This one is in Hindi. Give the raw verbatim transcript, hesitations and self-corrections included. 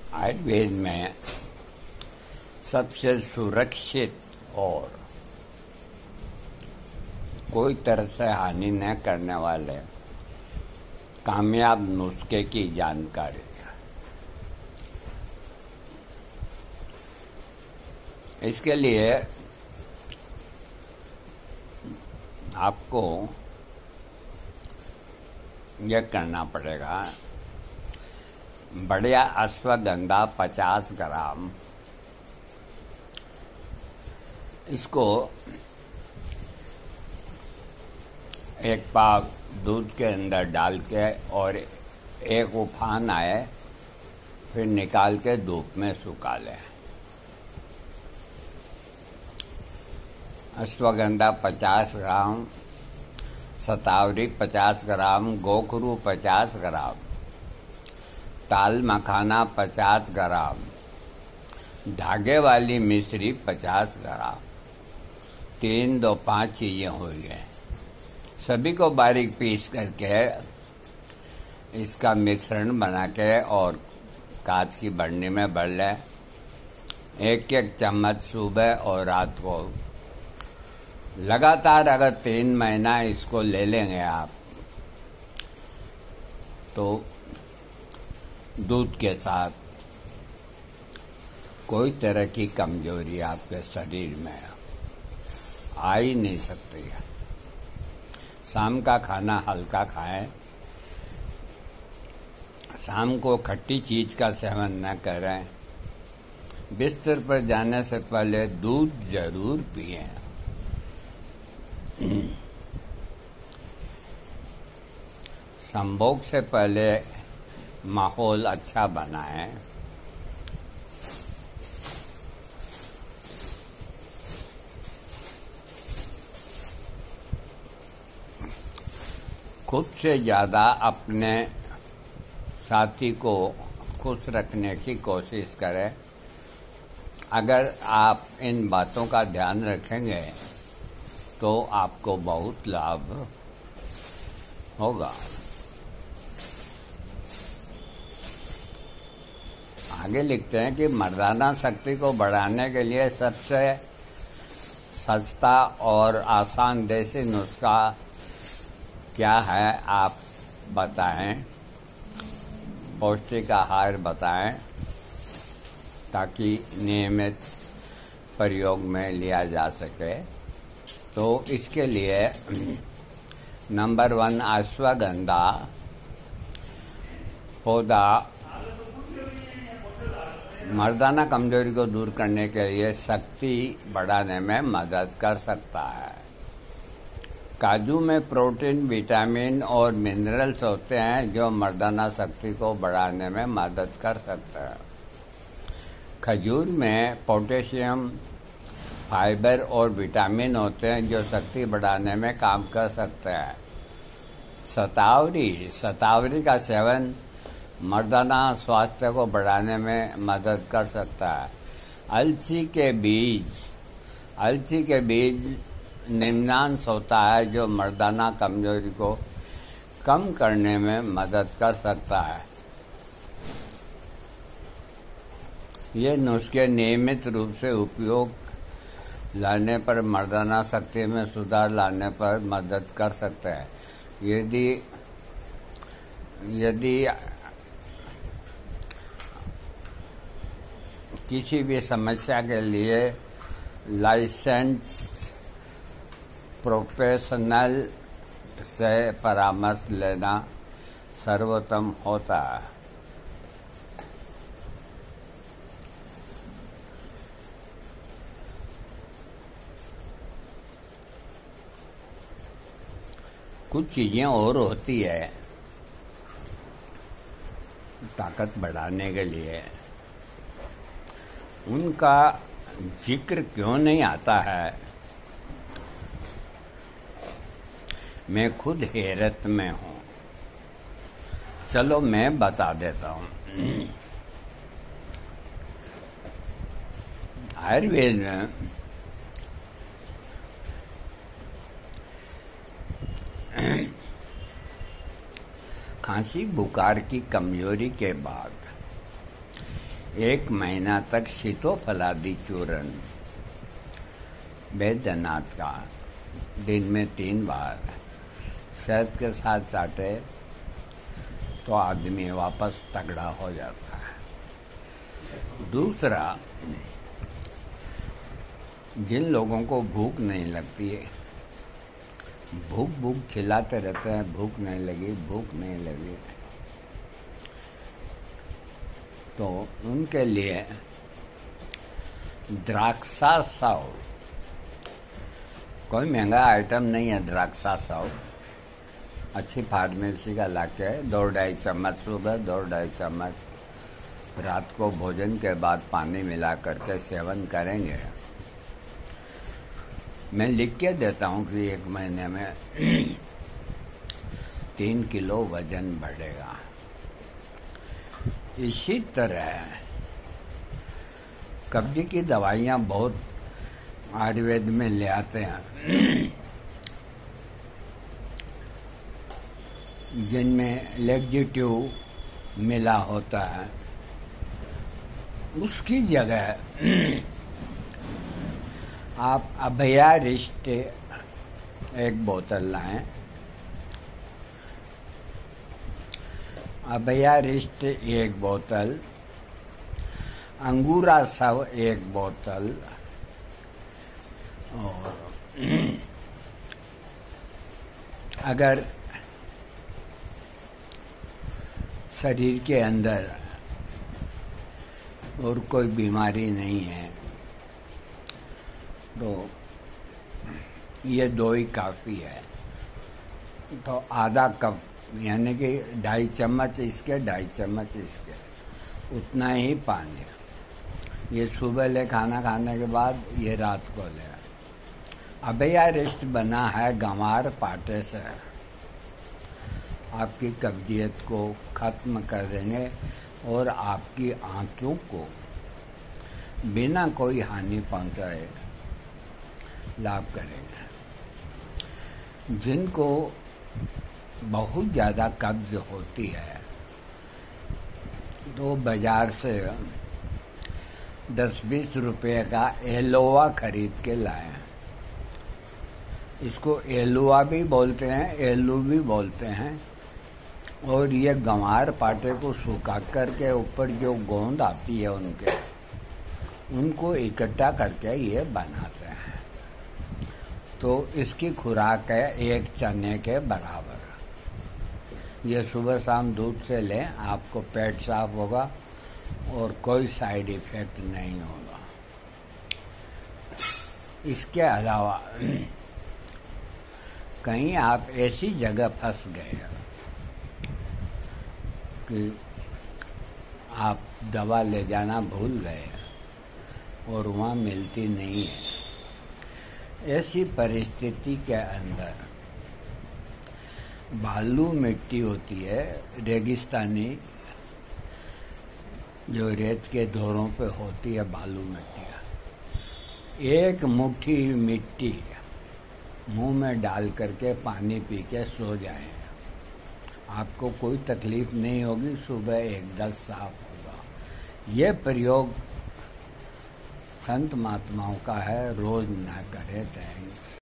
आयुर्वेद में सबसे सुरक्षित और कोई तरह से हानि न करने वाले कामयाब नुस्खे की जानकारी है। इसके लिए आपको यह करना पड़ेगा, बढ़िया अश्वगंधा पचास ग्राम, इसको एक पाव दूध के अंदर डाल के और एक उफान आए फिर निकाल के धूप में सुखा लें। अश्वगंधा पचास ग्राम, शतावरी पचास ग्राम, गोखरू पचास ग्राम, ताल मखाना पचास ग्राम, धागे वाली मिश्री पचास ग्राम, तीन दो पाँच चीज़ें हुई हैं। सभी को बारीक पीस करके इसका मिश्रण बना के और कांच की बरनी में भर लें। एक एक चम्मच सुबह और रात को लगातार अगर तीन महीना इसको ले लेंगे आप, तो दूध के साथ कोई तरह की कमजोरी आपके शरीर में आ ही नहीं सकती है। शाम का खाना हल्का खाएं, शाम को खट्टी चीज का सेवन न करें, बिस्तर पर जाने से पहले दूध जरूर पिएं। संभोग से पहले माहौल अच्छा बनाएं। खुद से ज़्यादा अपने साथी को खुश रखने की कोशिश करें। अगर आप इन बातों का ध्यान रखेंगे तो आपको बहुत लाभ होगा। आगे लिखते हैं कि मर्दाना शक्ति को बढ़ाने के लिए सबसे सस्ता और आसान देसी नुस्खा क्या है, आप बताएं। पौष्टिक आहार बताएं ताकि नियमित प्रयोग में लिया जा सके। तो इसके लिए नंबर वन, अश्वगंधा पौधा मर्दाना कमजोरी को दूर करने के लिए शक्ति बढ़ाने में मदद कर सकता है। काजू में प्रोटीन, विटामिन और मिनरल्स होते हैं जो मर्दाना शक्ति को बढ़ाने में मदद कर सकते हैं। खजूर में पोटेशियम, फाइबर और विटामिन होते हैं जो शक्ति बढ़ाने में काम कर सकते हैं। शतावरी शतावरी का सेवन मर्दाना स्वास्थ्य को बढ़ाने में मदद कर सकता है। अलसी के बीज अलसी के बीज निम्नांश होता है जो मर्दाना कमजोरी को कम करने में मदद कर सकता है। ये नुस्खे नियमित रूप से उपयोग लाने पर मर्दाना शक्ति में सुधार लाने पर मदद कर सकते हैं। यदि यदि किसी भी समस्या के लिए लाइसेंस्ड प्रोफेशनल से परामर्श लेना सर्वोत्तम होता है। कुछ चीजें और होती है ताकत बढ़ाने के लिए, उनका जिक्र क्यों नहीं आता है, मैं खुद हैरत में हूं। चलो मैं बता देता हूं। आयुर्वेद में खांसी बुखार की कमजोरी के बाद एक महीना तक शीतोफलादी चूर्ण बैद्यनाथ का दिन में तीन बार शहद के साथ चाटे तो आदमी वापस तगड़ा हो जाता है। दूसरा, जिन लोगों को भूख नहीं लगती है, भूख भूख चिल्लाते रहते हैं, भूख नहीं लगी भूख नहीं लगी, तो उनके लिए द्राक्षा साव कोई महंगा आइटम नहीं है। द्राक्षा साव अच्छी फार्मेसी का लाके दो ढाई चम्मच सुबह, दो ढाई चम्मच रात को भोजन के बाद पानी मिला करके सेवन करेंगे। मैं लिख के देता हूँ कि एक महीने में तीन किलो वजन बढ़ेगा। इसी तरह कब्ज की दवाइयाँ बहुत आयुर्वेद में ले आते हैं, जिनमें लेग्जिट्यू मिला होता है। उसकी जगह आप अभयारिष्ट एक बोतल लाएं। अभयारिष्ट एक बोतल, अंगूरा सव एक बोतल, और अगर शरीर के अंदर और कोई बीमारी नहीं है तो ये दो ही काफ़ी है। तो आधा कप यानी कि ढाई चम्मच इसके, ढाई चम्मच इसके, उतना ही पानी। ये सुबह ले खाना खाने के बाद, ये रात को ले। अभयारिष्ट बना है गंवार पाटे से, आपकी कब्जियत को ख़त्म कर देंगे और आपकी आंतों को बिना कोई हानि पहुंचाए लाभ करेंगे। जिनको बहुत ज़्यादा कब्ज होती है तो बाज़ार से दस बीस रुपये का एलोवा खरीद के लाएं। इसको एलुआ भी बोलते हैं, एलू भी बोलते हैं। और ये गंवार पाटे को सुखा करके ऊपर जो गोंद आती है उनके, उनको इकट्ठा करके ये बनाते हैं। तो इसकी खुराक है एक चने के बराबर। ये सुबह शाम दूध से लें, आपको पेट साफ होगा और कोई साइड इफेक्ट नहीं होगा। इसके अलावा कहीं आप ऐसी जगह फंस गए कि आप दवा ले जाना भूल गए और वहाँ मिलती नहीं है, ऐसी परिस्थिति के अंदर बालू मिट्टी होती है, रेगिस्तानी जो रेत के दौरों पे होती है बालू मिट्टी, एक मुट्ठी मिट्टी मुंह में डाल करके पानी पी के सो जाए, आपको कोई तकलीफ नहीं होगी, सुबह एकदम साफ होगा। ये प्रयोग संत महात्माओं का है, रोज ना करें। थैंक्स।